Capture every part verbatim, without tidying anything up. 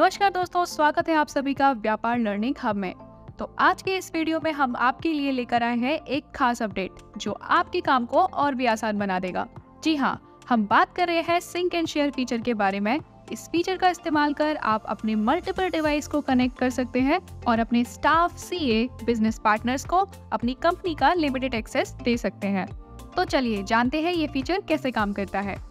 नमस्कार दोस्तों, स्वागत है आप सभी का व्यापार लर्निंग हब में। तो आज के इस वीडियो में हम आपके लिए लेकर आए हैं एक खास अपडेट जो आपके काम को और भी आसान बना देगा। जी हाँ, हम बात कर रहे हैं सिंक एंड शेयर फीचर के बारे में। इस फीचर का इस्तेमाल कर आप अपने मल्टीपल डिवाइस को कनेक्ट कर सकते हैं और अपने स्टाफ, सीए, बिजनेस पार्टनर्स को अपनी कंपनी का लिमिटेड एक्सेस दे सकते हैं। तो चलिए जानते हैं ये फीचर कैसे काम करता है।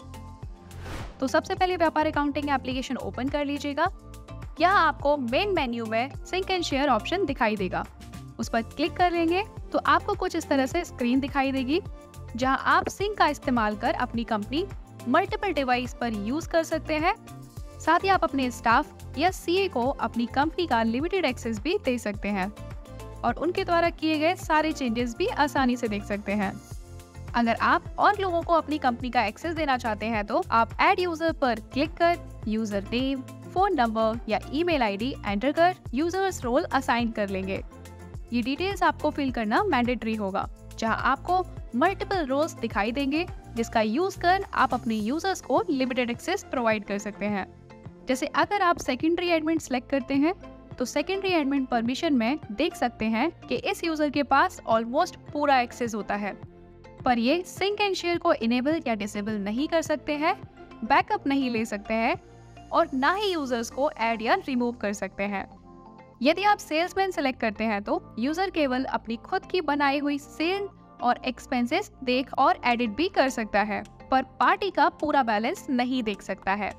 तो सबसे पहले व्यापार अकाउंटिंग एप्लीकेशन ओपन कर लीजिएगा। यहाँ आपको मेन मेन्यू में सिंक एंड शेयर ऑप्शन दिखाई देगा। उस पर क्लिक कर लेंगे तो आपको कुछ इस तरह से स्क्रीन दिखाई देगी, जहाँ आप सिंक का इस्तेमाल कर अपनी कंपनी मल्टीपल डिवाइस पर यूज कर सकते हैं। साथ ही आप अपने स्टाफ या सीए को अपनी कंपनी का लिमिटेड एक्सेस भी दे सकते हैं और उनके द्वारा किए गए सारे चेंजेस भी आसानी से देख सकते हैं। अगर आप और लोगों को अपनी कंपनी का एक्सेस देना चाहते हैं तो आप ऐड यूजर पर क्लिक कर यूजर नेम, फोन नंबर या ईमेल आईडी एंटर कर यूजर्स रोल असाइन कर लेंगे। ये डिटेल्स आपको फिल करना मैंडेटरी होगा, जहां आपको मल्टीपल रोल्स दिखाई देंगे जिसका यूज कर आप अपने यूजर्स को लिमिटेड एक्सेस प्रोवाइड कर सकते हैं। जैसे अगर आप सेकेंडरी एडमिन सेलेक्ट करते हैं तो सेकेंडरी एडमिन परमिशन में देख सकते हैं कि इस यूजर के पास ऑलमोस्ट पूरा एक्सेस होता है, पर ये सिंक एंड शेयर को इनेबल या डिसेबल नहीं कर सकते हैं, बैकअप नहीं ले सकते हैं और ना ही यूजर्स को ऐड या रिमूव कर सकते हैं। यदि आप सेल्समैन सेलेक्ट करते हैं तो यूजर केवल अपनी खुद की बनाई हुई सेल और एक्सपेंसेस देख और एडिट भी कर सकता है, पर पार्टी का पूरा बैलेंस नहीं देख सकता है।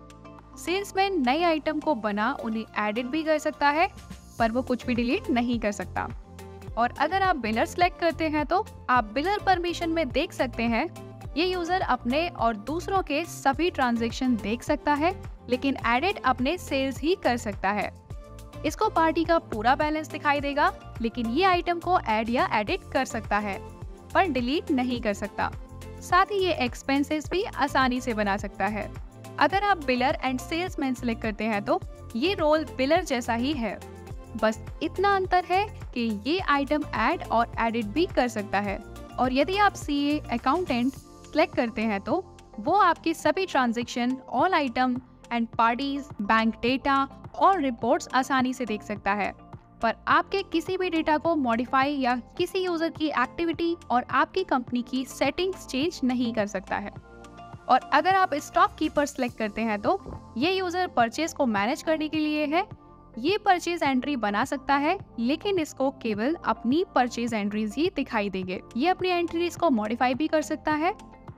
सेल्समैन नए आइटम को बना उन्हें एडिट भी कर सकता है, पर वो कुछ भी डिलीट नहीं कर सकता। और अगर आप बिलर सेलेक्ट करते हैं तो आप बिलर परमिशन में देख सकते हैं ये यूजर अपने और दूसरों के सभी ट्रांजैक्शन देख सकता है, लेकिन एडिट अपने सेल्स ही कर सकता है। इसको पार्टी का पूरा बैलेंस दिखाई देगा, लेकिन ये आइटम को ऐड या एडिट कर सकता है, पर डिलीट नहीं कर सकता। साथ ही ये एक्सपेंसेस भी आसानी से बना सकता है। अगर आप बिलर एंड सेल्समैन सेलेक्ट करते हैं तो ये रोल बिलर जैसा ही है, बस इतना अंतर है कि ये आइटम ऐड और एडिट भी कर सकता है। और यदि आप सीए, अकाउंटेंट सेलेक्ट करते हैं तो वो आपकी सभी transaction, all item and parties, bank data और रिपोर्ट्स आसानी से देख सकता है, पर आपके किसी भी डेटा को मॉडिफाई या किसी यूजर की एक्टिविटी और आपकी कंपनी की सेटिंग्स चेंज नहीं कर सकता है। और अगर आप स्टॉक कीपर सेलेक्ट करते हैं तो ये यूजर परचेज को मैनेज करने के लिए है। ये परचेज एंट्री बना सकता है, लेकिन इसको केवल अपनी परचेज एंट्रीज ही दिखाई देंगे। ये अपनी एंट्रीज को मॉडिफाई भी कर सकता है।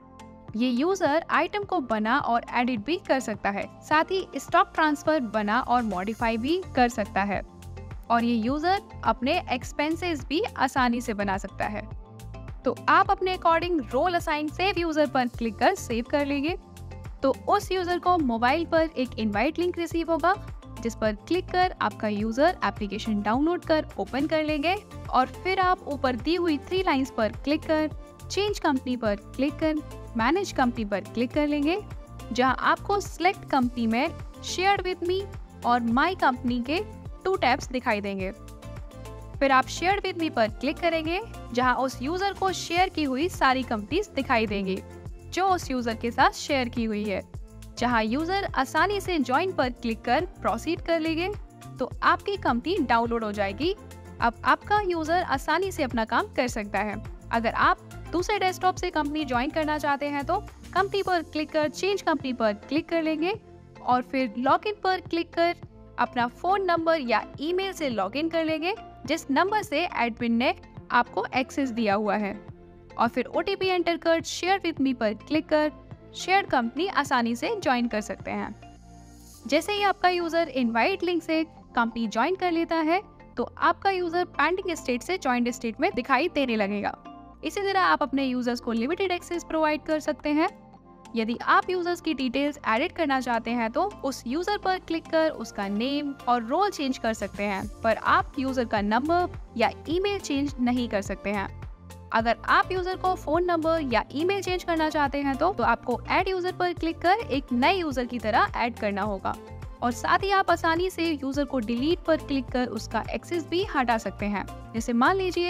ये यूजर आइटम को बना और एडिट भी कर सकता है, साथ ही स्टॉक ट्रांसफर बना और मॉडिफाई भी कर सकता है। और ये यूजर अपने एक्सपेंसेस भी आसानी से बना सकता है। तो आप अपने according role assign save user पर क्लिक कर सेव कर लेंगे तो उस यूजर को मोबाइल पर एक इनवाइट लिंक रिसीव होगा, जिस पर क्लिक कर आपका यूजर एप्लीकेशन डाउनलोड कर ओपन कर लेंगे और फिर आप ऊपर दी हुई थ्री लाइंस पर क्लिक कर चेंज कंपनी पर क्लिक कर मैनेज कंपनी पर क्लिक कर लेंगे, जहां आपको सिलेक्ट कंपनी में शेयर विद मी और माय कंपनी के टू टैब्स दिखाई देंगे। फिर आप शेयर विद मी पर क्लिक करेंगे, जहां उस यूजर को शेयर की हुई सारी कंपनीज दिखाई देंगी जो उस यूजर के साथ शेयर की हुई है। जहां यूजर आसानी से ज्वाइन पर क्लिक कर प्रोसीड कर लेंगे तो आपकी कंपनी डाउनलोड हो जाएगी। अब आपका यूजर आसानी से अपना काम कर सकता है। अगर आप दूसरे डेस्कटॉप से कंपनी ज्वाइन करना चाहते हैं तो कंपनी पर क्लिक कर चेंज कंपनी पर क्लिक कर लेंगे और फिर लॉगिन पर क्लिक कर अपना फोन नंबर या ईमेल से लॉगिन कर लेंगे जिस नंबर से एडमिन ने आपको एक्सेस दिया हुआ है। और फिर ओटीपी एंटर कर शेयर विद मी पर क्लिक कर शेयर कंपनी आसानी से ज्वाइन कर सकते हैं। जैसे ही आपका यूजर इनवाइट लिंक से कंपनी ज्वाइन कर लेता है तो आपका यूजर पेंडिंग स्टेट से ज्वाइंट स्टेट में दिखाई देने लगेगा। इसी तरह आप अपने यूजर्स को लिमिटेड एक्सेस प्रोवाइड कर सकते हैं। यदि आप यूजर्स की डिटेल्स एडिट करना चाहते हैं तो उस यूजर पर क्लिक कर उसका नेम और रोल चेंज कर सकते हैं, पर आप यूजर का नंबर या ईमेल चेंज नहीं कर सकते हैं। अगर आप यूजर को फोन नंबर या ईमेल चेंज करना चाहते हैं तो, तो आपको ऐड यूजर पर क्लिक कर एक नए यूजर की तरह ऐड करना होगा और साथ ही आप आसानी से यूजर को डिलीट पर क्लिक कर उसका एक्सेस भी हटा सकते हैं। जैसे मान लीजिए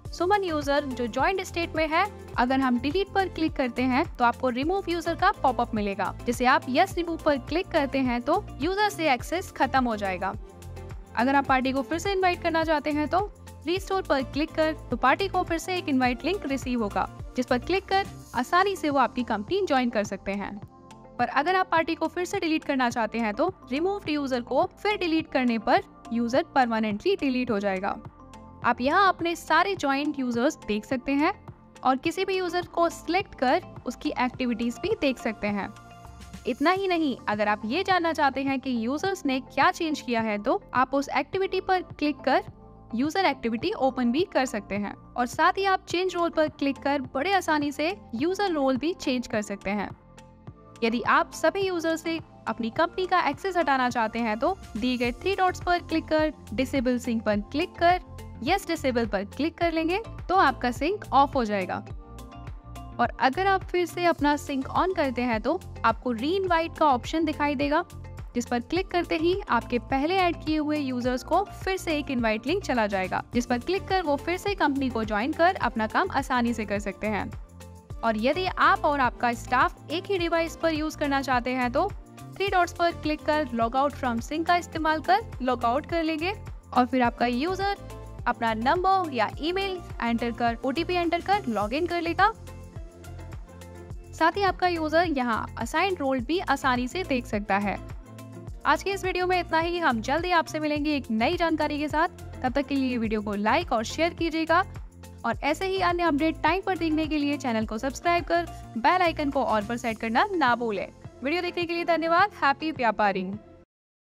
सुमन यूजर जो ज्वाइंट स्टेट में है, अगर हम डिलीट पर क्लिक करते हैं तो आपको रिमूव यूजर का पॉपअप मिलेगा, जिसे आप यस रिमूव पर क्लिक करते हैं तो यूजर से एक्सेस खत्म हो जाएगा। अगर आप पार्टी को फिर से इनवाइट करना चाहते हैं तो रिस्टोर पर क्लिक कर तो पार्टी को फिर से एक इनवाइट लिंक रिसीव होगा, जिस पर क्लिक कर आसानी से वो आपकी कंपनी ज्वाइन कर सकते हैं। पर अगर आप पार्टी को फिर से डिलीट करना चाहते हैं तो रिमूव यूजर को फिर डिलीट करने पर यूजर परमानेंटली डिलीट हो जाएगा। आप यहाँ अपने सारे ज्वाइंट यूजर्स देख सकते हैं और किसी भी यूजर को सिलेक्ट कर उसकी एक्टिविटीज भी देख सकते हैं। इतना ही नहीं, अगर आप ये जानना चाहते हैं कि यूजर्स ने क्या चेंज किया है तो आप उस एक्टिविटी पर क्लिक कर यूजर एक्टिविटी ओपन भी कर सकते हैं और साथ ही आप चेंज रोल पर क्लिक कर बड़े आसानी से यूजर रोल भी चेंज कर सकते हैं। यदि आप सभी यूजर से अपनी कंपनी का एक्सेस हटाना चाहते हैं तो दिए गए थ्री डॉट्स पर क्लिक कर डिसेबल सिंक पर क्लिक कर यस डिसेबल पर क्लिक कर लेंगे तो आपका सिंक ऑफ हो जाएगा। और अगर आप फिर से अपना सिंक ऑन करते हैं तो आपको री इनवाइट का ऑप्शन दिखाई देगा, जिस पर क्लिक करते ही आपके पहले ऐड किए हुए यूजर्स को फिर से एक इनवाइट लिंक चला जाएगा, जिस पर क्लिक कर वो फिर से कंपनी को ज्वाइन कर अपना काम आसानी से कर सकते हैं। और यदि आप और आपका स्टाफ एक ही डिवाइस पर यूज करना चाहते हैं तो थ्री डॉट्स पर क्लिक कर लॉग आउट फ्रॉम सिंक का इस्तेमाल कर लॉग आउट कर लेंगे और फिर आपका यूजर अपना नंबर या ईमेल एंटर कर ओटीपी एंटर कर लॉगिन कर लेगा। साथ ही आपका यूजर यहाँ असाइन रोल भी आसानी से देख सकता है। आज के इस वीडियो में इतना ही। हम जल्द ही आपसे मिलेंगे एक नई जानकारी के साथ। तब तक के लिए वीडियो को लाइक और शेयर कीजिएगा और ऐसे ही अन्य अपडेट टाइम पर देखने के लिए चैनल को सब्सक्राइब कर बेल आइकन को ऑल पर सेट करना ना भूलें। वीडियो देखने के लिए धन्यवाद। हैप्पी व्यापारिंग।